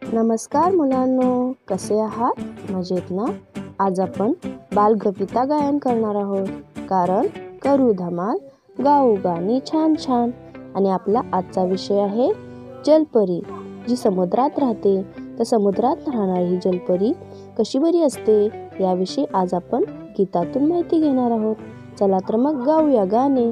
नमस्कार मुलांनो, कसे आहात? मजेत ना? आज आपण बालकविता गायन करणार आहोत, कारण करू धमाल, गाऊ गाणी छान छान. आणि आपला आजचा विषय आहे जलपरी, जी समुद्रात राहते. तर समुद्रात राहणारी ही जलपरी कशी बरी असते याविषयी आज आपण गीतातून माहिती घेणार आहोत. चला तर मग गाऊया गाणे.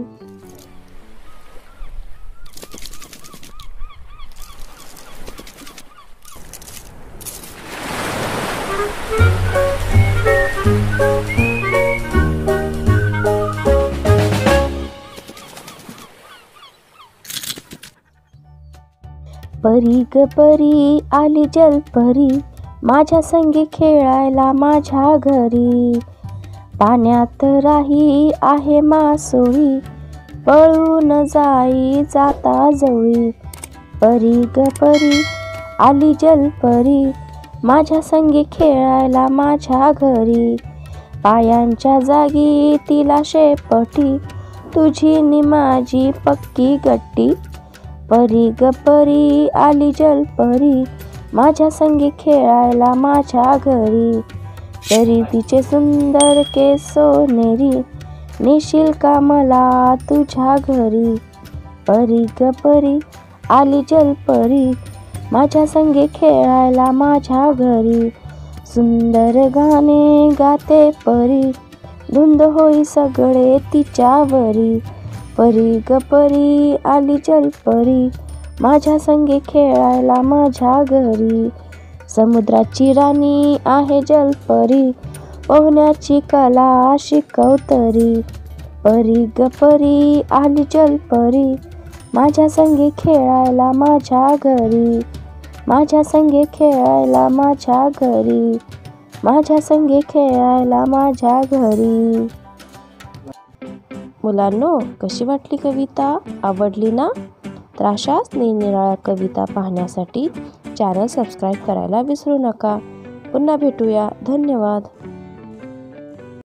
परी ग परी आली जलपरी, माझ्या संगी खेळायला माझ्या घरी. पाण्यात राही आहे मासोळी, पळून जाई जाता जवळी. परी ग परी आली जलपरी, माझ्या संगी खेळायला माझ्या घरी. पायांच्या जागी तिला शेपटी, तुझी नि माझी पक्की गट्टी. परी ग परी आली जलपरी, माझ्या संगी खेळायला माझ्या घरी. तरी तिचे सुंदर केस सोनेरी, नेशील का मला तुझ्या घरी. परी ग परी आली जलपरी, माझ्या संगी खेळायला माझ्या घरी. सुंदर गाणे गाते परी, धुंद होई सगळे तिच्यावरी. परी ग परी आली जलपरी, माझ्या संगी खेळायला माझ्या घरी. समुद्राची राणी आहे जलपरी, पोहण्याची कला शिकवतरी. परी ग परी आली जलपरी, माझ्या संगी खेळायला माझ्या घरी. माझ्या संगी खेळायला माझ्या घरी. माझ्या संगी खेळायला माझ्या घरी. मुलांनो, कशी वाटली कविता? आवडली ना? तर अशाच निरनिराळ्या कविता पाहण्यासाठी चॅनल सबस्क्राईब करायला विसरू नका. पुन्हा भेटूया. धन्यवाद.